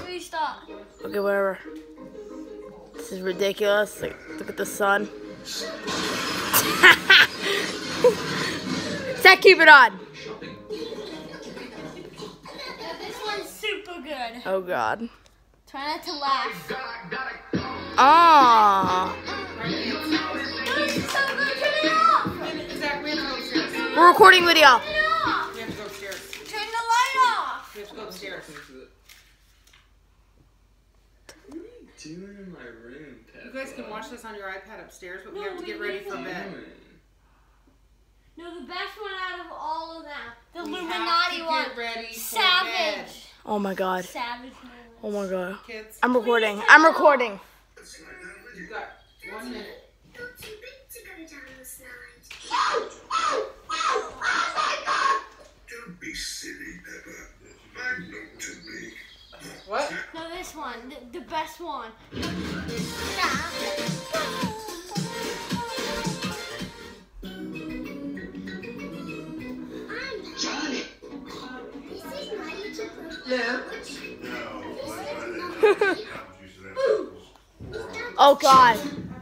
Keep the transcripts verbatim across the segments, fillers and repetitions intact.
Please stop. Okay, whatever. This is ridiculous. Like, look at the sun. Zach, keep it on. This one's super good. Oh God. Try not to laugh. Ah. This is so good. Turn it off. Zach, we have to go upstairs. We're recording video. Turn it off. We have to go upstairs. Turn the light off. We have to go upstairs. What are you doing in my room, Peppa? You guys can watch this on your iPad upstairs, but we No, have to we get ready need for to- bed. No, the best one out of all of them. The We Illuminati have to one. get ready for Savage. bed. Oh my God. Savage. Oh my God. Kids, I'm recording. I'm recording. you've got one minute. You're too big to go down the slide. Don't be silly, Peppa. I'm not too big. What? No, this one. The, the best one. I'm Johnny. This is my little brother. Yeah. Oh God.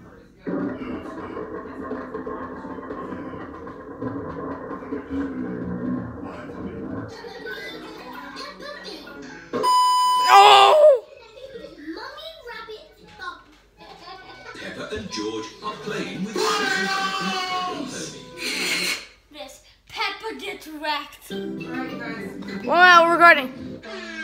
Oh! Mummy Rabbit Bob. Peppa and George are playing with scissors. This. Peppa gets wrecked. Alright, you guys. Wow, we're recording.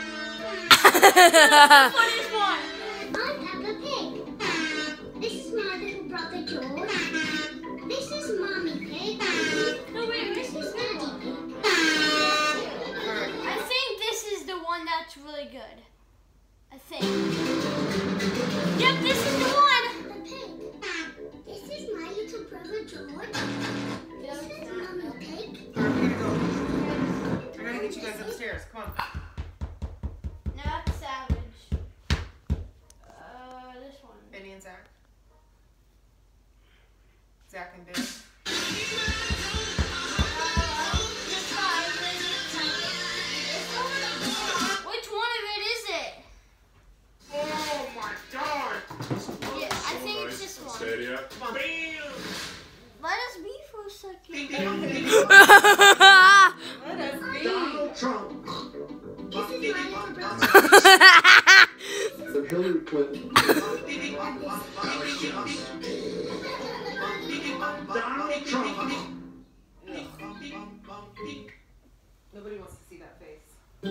Funniest one. I'm Peppa Pig. This is my little brother George. This is Mummy Pig. No, wait, This is Daddy Pig. I think this is the one that's really good. I think. Yep, this is the one. Peppa Pig. This is my little brother George. This is Mummy Pig. Alright, we gotta go. I gotta get you guys upstairs. Come on. No, that's Savage. Uh, this one. Benny and Zach. Zach and Ben. Which one of it is it? Oh my God! Yeah, I think it's this one. Stadia. Come on. Let us be for a second. Let us be. Donald Trump. This is my little brother. The Hillary Clinton. Donald Trump. Nobody wants to see that face.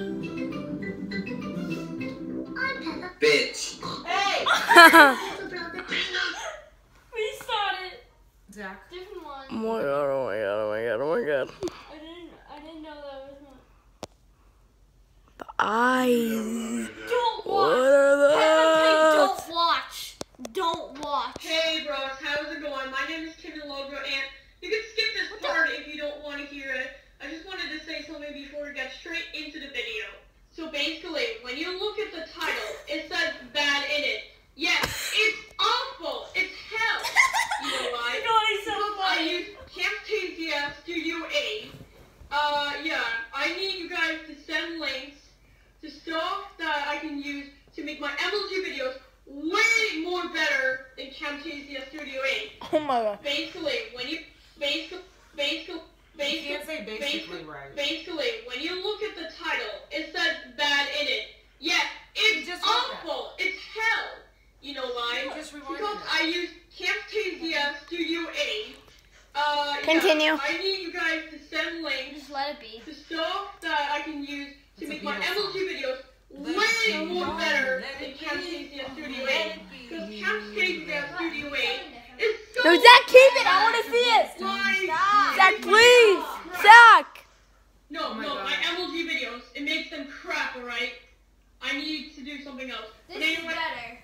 I'm Peppa Bitch. Hey! Little brother. Restart it. Zach. Different one. Oh my God, oh my God, oh my God, oh my God. I didn't. I didn't know that was one. The eyes. Don't What watch. are Peppa Pig, those? don't watch. Don't watch. Hey bros, how's it going? My name is Kim Logo, and you can skip this part if you don't want to hear it. I just wanted to say something before we get straight into the video. So basically, when you look at the title, it says bad in it. Yes, it's awful. It's hell. You know why? You know it's so Because I funny. use Camtasia Studio A. Uh, yeah, I need you guys to send links to stuff that I can use to make my M L G videos way more better than Camtasia Studio A. Oh my God. Basically, when you basically basically You basically can't say basically right. basically when you look at the title, it says bad in it. Yes, it's just wrote that. awful. It's hell. You know why? You just rewinded Because it. I use Camtasia Studio A. Uh, yeah, Continue. I need you guys to send links Just let it be. to stuff that I can use to It's a make my M beautiful L G videos Let way it be more known, better let than it be, Camtasia Studio let A. it be. Because Camtasia Studio A is so No, Zach, keep it. I want to see it. like Zach, please. Zach. No, Oh my no, God. my M L G videos, it makes them crap, alright? I need to do something else. This But is anyway, better.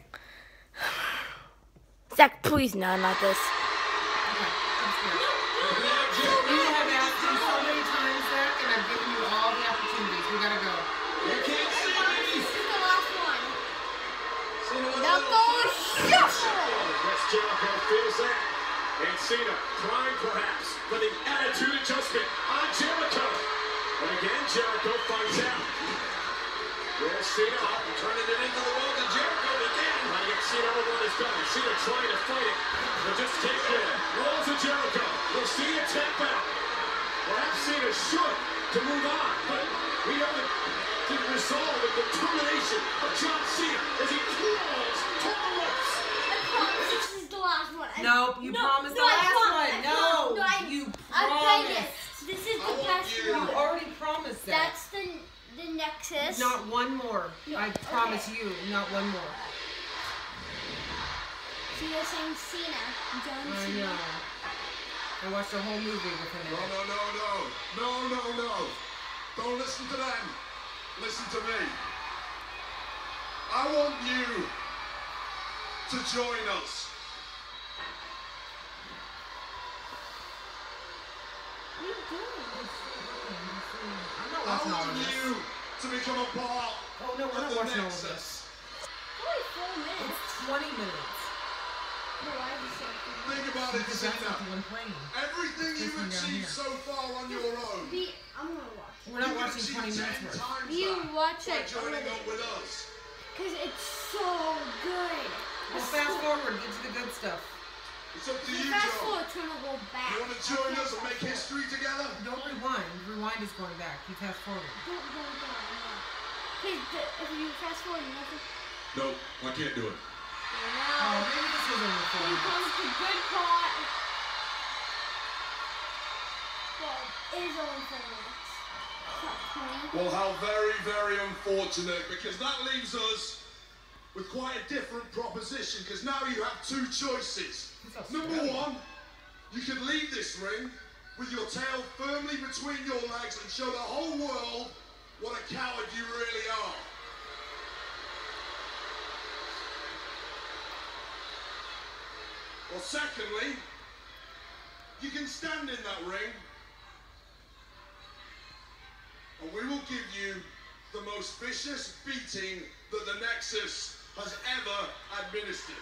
Zach, please, no, not this. You have asked me so many times, Zach, and I've given you all the opportunities. We gotta go. This is the last one. Knuckle shuffle. Yes, Jericho feels that. And Cena trying perhaps for the attitude adjustment on Jericho. And again, Jericho finds out. Yes, Cena up and turning it into the world of Jericho again. Trying to get Cena over on his back. Cena trying to fight it, but just take it in. Rolls of Jericho. We'll see it tap out. Perhaps Cena should to move on, but we have the, the resolve and determination of John Cena as he crawls toward the ropes. I promise this is the last one. I, Nope, you no, promised no, the I last promise, one. I No, promise, no, I, you I promised. promise. This is I the want best you- one. You already promised that. That's the the Nexus. Not one more. No, I promise okay. you, not one more. So you're saying Cena, John I Cena. know. I watched the whole movie with him in No, it. no, no, no. No, no, no. Don't listen to them. Listen to me. I want you to join us. What are you doing? I'm not I watching all want of this. you to become a part Oh no, we're of not the watching all of this. Nexus. Only four minutes. It's twenty minutes. But why is it so good? Think about it, Because that's not the Cena. one playing. Everything This you've one down achieved here. so far on your own. Be, I'm gonna watch it. We're not you can watching achieve twenty minutes ten worth. times You that watch by it joining already. up with us. Cause it's so good. Well, fast forward, get to the good stuff. It's up to you, Fast Joe. forward, turn to go back. You want to join us and make history together? Don't rewind. Rewind is going back. You fast forward. Don't go down. No. Cause the, if you fast forward, nothing. No, I can't do it. Oh, Now, maybe this was only four here minutes. comes the good part. Well, it is only four minutes. It's not twenty. Well, how very, very unfortunate, because that leaves us with quite a different proposition, because now you have two choices. That's Number smelly. one, you can leave this ring with your tail firmly between your legs and show the whole world what a coward you really are. Or secondly, you can stand in that ring and we will give you the most vicious beating that the Nexus has ever administered.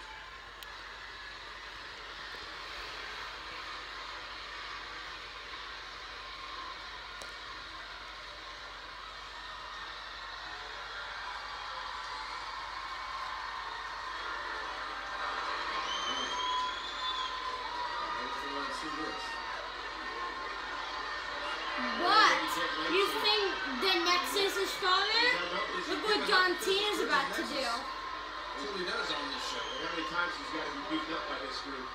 But you think the Nexus is stronger? Look what John Cena's about to do. That's what he does on this show. How many times he's got to be beaten up by this group?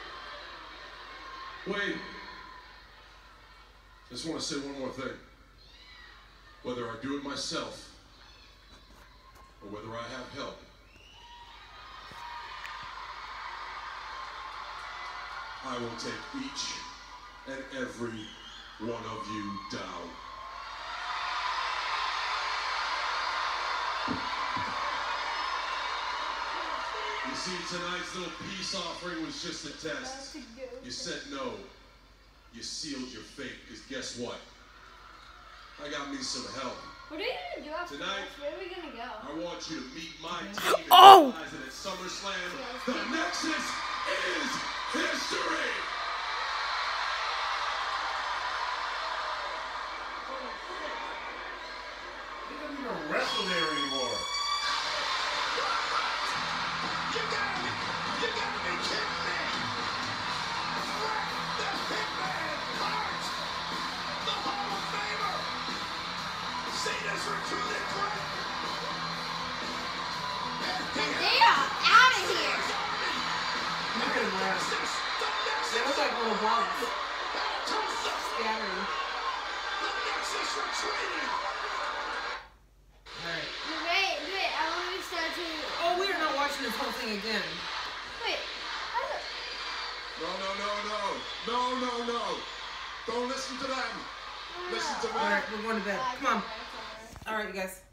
Wait. I just want to say one more thing. Whether I do it myself or whether I have help, I will take each and every one of you down. You see, tonight's little peace offering was just a test. You said no. You sealed your fate, because guess what? I got me some help. What are you gonna do after Tonight, this? Where are we gonna go? I want you to meet my team and Oh! realize that at SummerSlam, the Nexus is history! He doesn't even wrestle there anymore. You gotta be, you gotta be kidding me! Bret the Hitman Hart, the Hall of Famer! Cena's recruited Bret! They are out of here. Look at him laugh. They look like little bugs. Scattering. The Nexus retreating! Alright. Wait, wait, I want to start to. Oh, we are not watching this whole thing again. Wait, how do. No, no, no, no. No, no, no. Don't listen to them. Listen to me. Alright, we're going to bed. Come on. Alright, Alright, you guys.